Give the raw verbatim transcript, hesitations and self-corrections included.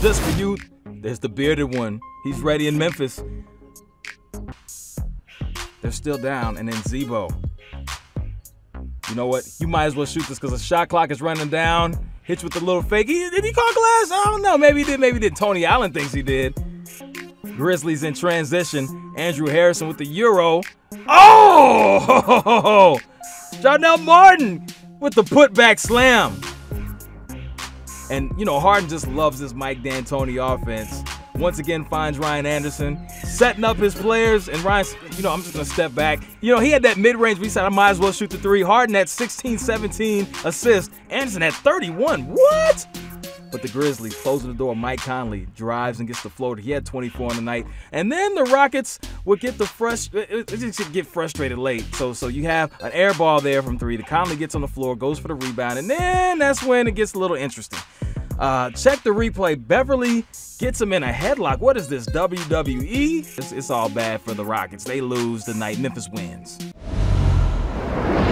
Just for you, there's the bearded one. He's ready in Memphis. They're still down, and then Zebo. You know what? You might as well shoot this because the shot clock is running down. Hits with the little fake. He, did he call glass? I don't know. Maybe he did. Maybe he did. Tony Allen thinks he did. Grizzlies in transition. Andrew Harrison with the Euro. Oh! Jarnell Martin with the putback slam. And, you know, Harden just loves this Mike D'Antoni offense. Once again finds Ryan Anderson, setting up his players, and Ryan, you know, I'm just going to step back. You know, he had that mid-range, we said I might as well shoot the three. Harden had sixteen, seventeen assists. Anderson had thirty-one. What? But the Grizzlies closing the door. Mike Conley drives and gets the floater. He had twenty-four on the night. And then the Rockets would get the frust it just get frustrated late. So so you have an air ball there from three. The Conley gets on the floor, goes for the rebound, and then that's when it gets a little interesting. Uh, check the replay. Beverly gets him in a headlock. What is this, W W E? It's, it's all bad for the Rockets. They lose tonight. Memphis wins.